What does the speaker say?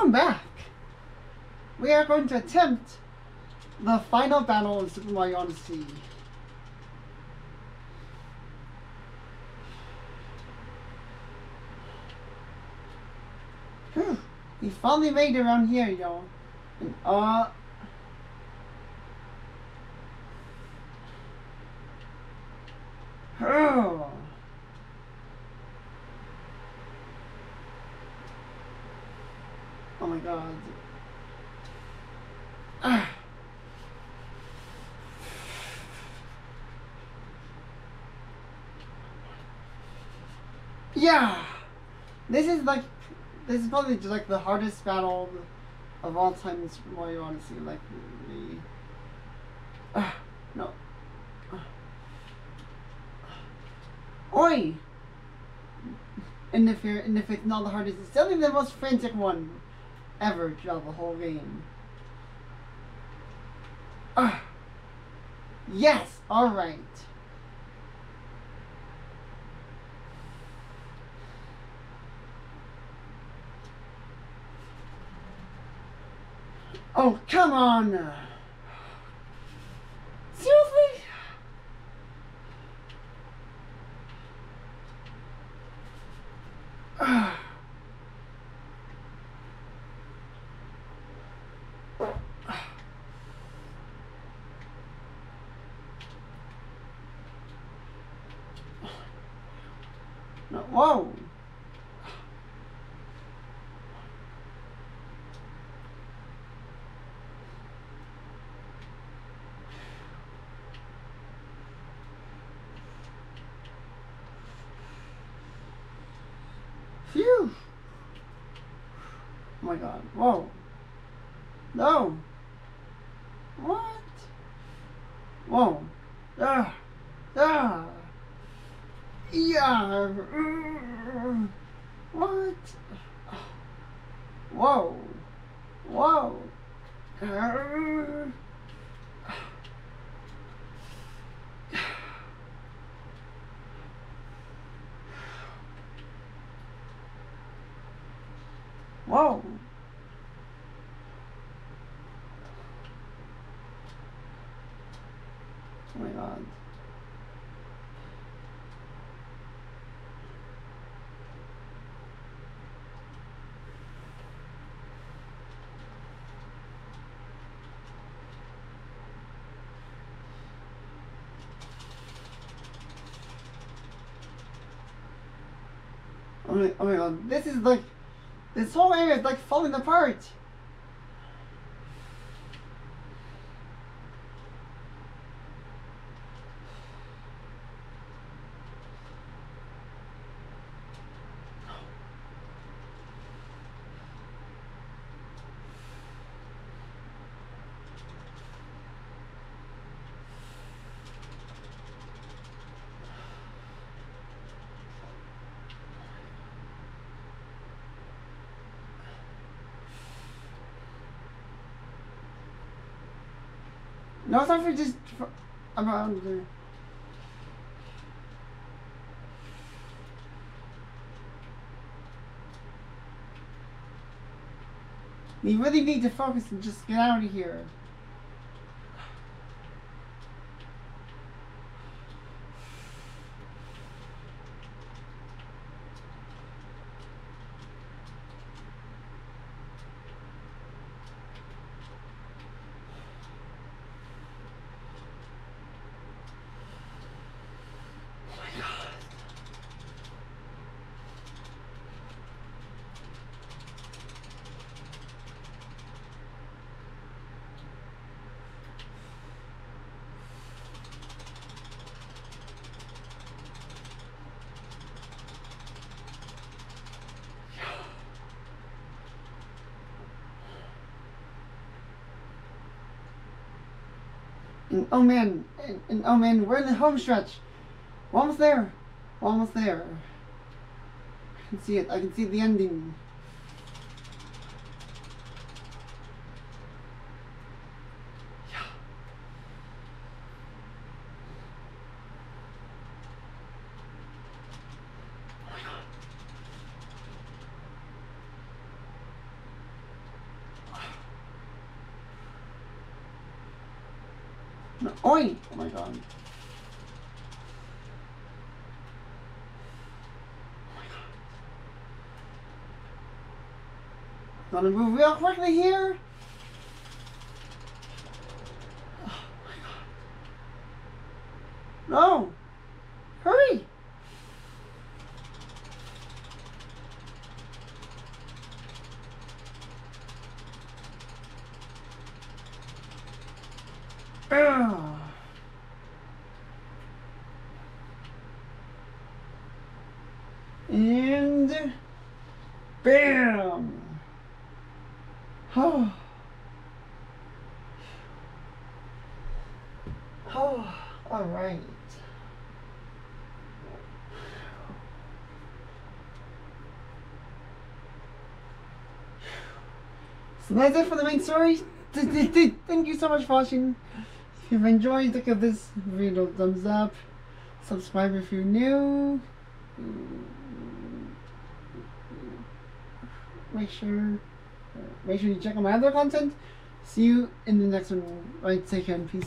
Welcome back! We are going to attempt the final battle of Super Mario Odyssey. Whew. We finally made it around here, y'all. And, oh my god. Yeah! This is probably just like the hardest battle of all time in Super Mario Odyssey. Like, no. Oi! And if it's not the hardest, it's still the most frantic one ever throughout the whole game. Yes! Alright. Oh, come on! Seriously? No, whoa! Phew! Oh my god. Whoa. No! What? Whoa. Ah! Ah! Yeah! What? Whoa! Whoa! Whoa! Oh my god. Oh my god, this is like, this whole area is like falling apart. No, it's not for just around there. We really need to focus and just get out of here. And oh man, oh man, we're in the home stretch. We're almost there. We're almost there. I can see it. I can see the ending. No, oi! Oh my god. Gotta move real quickly here. Oh my god. No! Hurry! And bam! Oh. Oh, all right. So that's it for the main story. Thank you so much for watching. If you've enjoyed, give this video a thumbs up. Subscribe if you're new. Make sure you check out my other content. See you in the next one. Right, take care and peace.